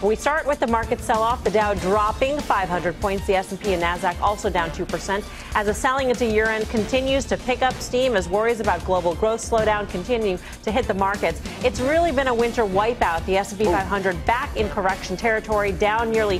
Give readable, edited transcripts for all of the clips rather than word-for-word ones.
We start with the market sell-off. The Dow dropping 500 points. The S&P and Nasdaq also down 2% as the selling into year-end continues to pick up steam as worries about global growth slowdown continue to hit the markets. It's really been a winter wipeout. The S&P 500 back in correction territory, down nearly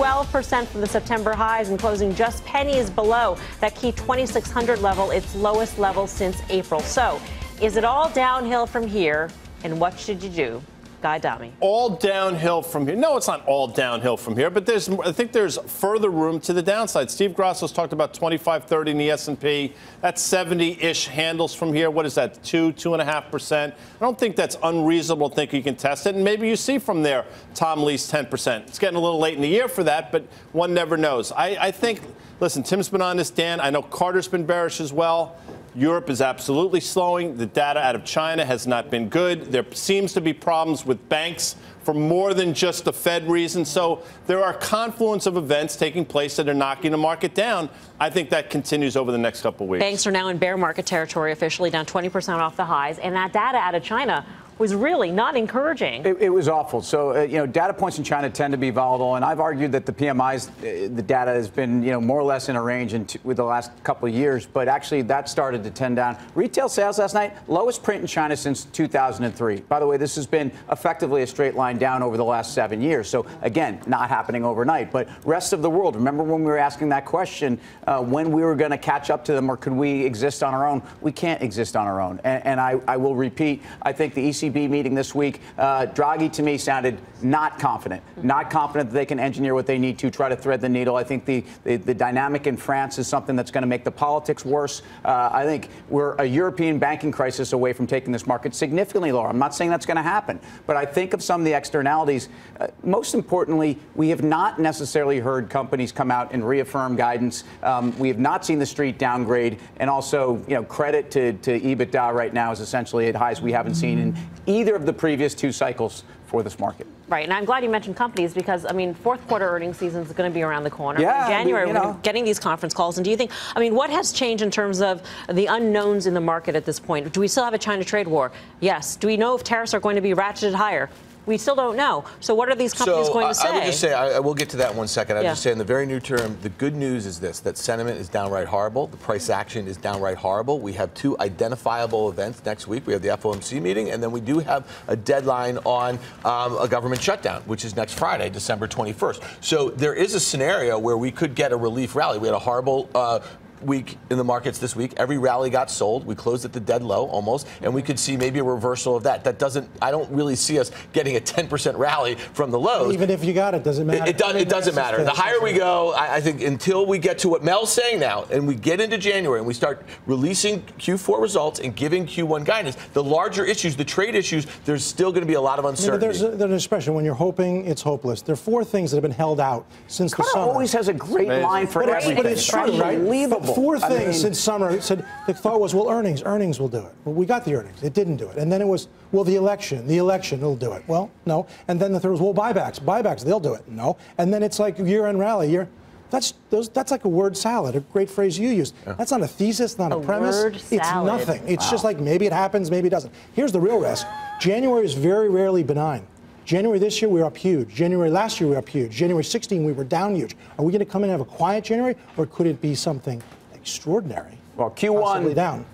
12% from the September highs and closing just pennies below that key 2,600 level, its lowest level since April. So, is it all downhill from here? And what should you do? Guy Adami. All downhill from here. No, it's not all downhill from here, but I think there's further room to the downside. Steve Grasso's talked about 25-30 in the S&P. That's 70-ish handles from here. What is that, 2.5%? I don't think that's unreasonable to think you can test it. And maybe you see from there Tom Lee's 10%. It's getting a little late in the year for that, but one never knows. I think, listen, Tim's been on this, Dan. I know Carter's been bearish as well. Europe is absolutely slowing. The data out of China has not been good. There seems to be problems with banks for more than just the Fed reason. So there are confluence of events taking place that are knocking the market down. I think that continues over the next couple of weeks. Banks are now in bear market territory, officially down 20% off the highs. And that data out of China was really not encouraging. It was awful. So, data points in China tend to be volatile, and I've argued that the PMIs, the data has been, more or less in a range with the last couple of years, but actually that started to tend down. Retail sales last night, lowest print in China since 2003. By the way, this has been effectively a straight line down over the last 7 years. So, again, not happening overnight. But rest of the world, remember when we were asking that question, when we were going to catch up to them, or could we exist on our own? We can't exist on our own. And I will repeat, I think the ECB meeting this week, Draghi to me sounded not confident that they can engineer what they need to try to thread the needle. I think the dynamic in France is something that's going to make the politics worse. I think we're a European banking crisis away from taking this market significantly lower. I'm not saying that's going to happen, but I think of some of the externalities. Most importantly, we have not necessarily heard companies come out and reaffirm guidance. We have not seen the street downgrade, and also, credit to EBITDA right now is essentially at highs we haven't seen in either of the previous two cycles for this market. Right, and I'm glad you mentioned companies because, fourth quarter earnings season is going to be around the corner. Yeah, in January, we're getting these conference calls. And do you think, what has changed in terms of the unknowns in the market at this point? Do we still have a China trade war? Yes. Do we know if tariffs are going to be ratcheted higher? We still don't know. So what are these companies going to say? I would just say, I will get to that in 1 second. I would just say in the very near term, the good news is this, that sentiment is downright horrible. The price action is downright horrible. We have two identifiable events next week. We have the FOMC meeting, and then we do have a deadline on a government shutdown, which is next Friday, December 21st. So there is a scenario where we could get a relief rally. We had a horrible week in the markets this week. Every rally got sold. We closed at the dead low almost, and we could see maybe a reversal of that. I don't really see us getting a 10% rally from the lows. Even if you got it, doesn't matter. It doesn't matter. The higher we go, I think until we get to what Mel's saying now, and we get into January and we start releasing Q4 results and giving Q1 guidance, the larger issues, the trade issues, there's still going to be a lot of uncertainty. There's an expression, when you're hoping, it's hopeless. There are four things that have been held out since the summer. Always has a great line for everything. But it's true, right? Unbelievable. Four things since summer said the thought was, well, earnings will do it. Well, we got the earnings. It didn't do it. And then it was, well, the election will do it. Well, no. And then the third was, well, buybacks, they'll do it. No. And then it's like year-end rally. That's like a word salad, a great phrase you used. Yeah. That's not a thesis, not a premise. It's nothing. It's just like maybe it happens, maybe it doesn't. Here's the real risk. January is very rarely benign. January this year, we were up huge. January last year, we were up huge. January 16, we were down huge. Are we going to come in and have a quiet January, or could it be something extraordinary? Well, Q1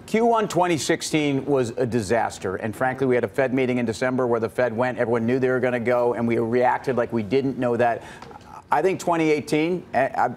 2016 was a disaster. And frankly, we had a Fed meeting in December where the Fed went, everyone knew they were going to go, and we reacted like we didn't know that. I think 2019,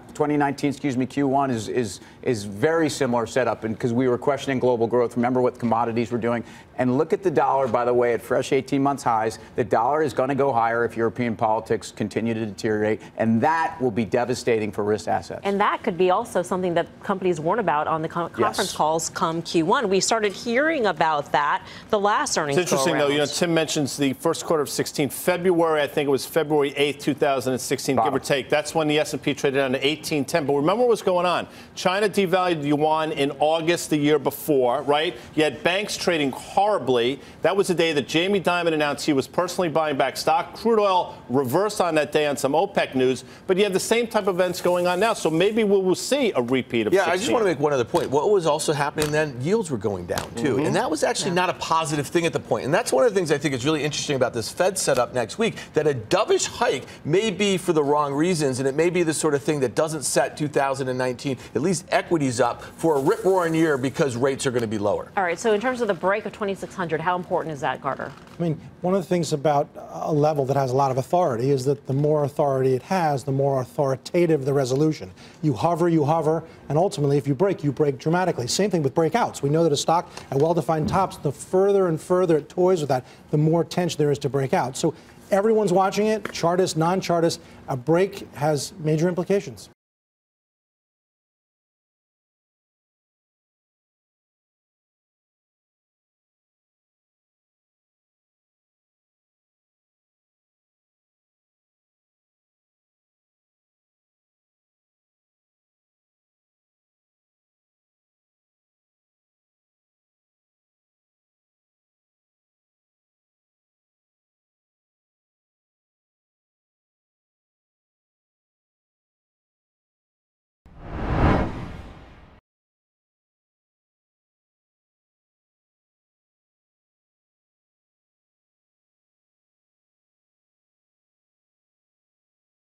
Q1 is very similar setup, and because we were questioning global growth. Remember what commodities were doing. And look at the dollar, by the way, at fresh 18-month highs. The dollar is going to go higher if European politics continue to deteriorate, and that will be devastating for risk assets. And that could be also something that companies warn about on the conference calls come Q1. We started hearing about that the last earnings. It's interesting, though. Tim mentions the first quarter of 16. February, I think it was February 8th, 2016, give or take. That's when the S&P traded down to 1810. But remember what was going on. China devalued the yuan in August the year before, right? You had banks trading horribly. That was the day that Jamie Dimon announced he was personally buying back stock. Crude oil reversed on that day on some OPEC news. But you have the same type of events going on now. So maybe we will see a repeat of 16. I just want to make one other point. What was also happening then, yields were going down, too. And that was actually not a positive thing at the point. And that's one of the things I think is really interesting about this Fed setup next week, that a dovish hike may be for the wrong reasons, and it may be the sort of thing that doesn't set 2019, at least equities up, for a rip-roaring year because rates are going to be lower. All right, so in terms of the break of 2,600, how important is that, Carter? I mean, one of the things about a level that has a lot of authority is that the more authority it has, the more authoritative the resolution. You hover, and ultimately, if you break dramatically. Same thing with breakouts. We know that a stock at well-defined tops, the further and further it toys with that, the more tension there is to break out. So everyone's watching it, chartists, non-chartists. A break has major implications.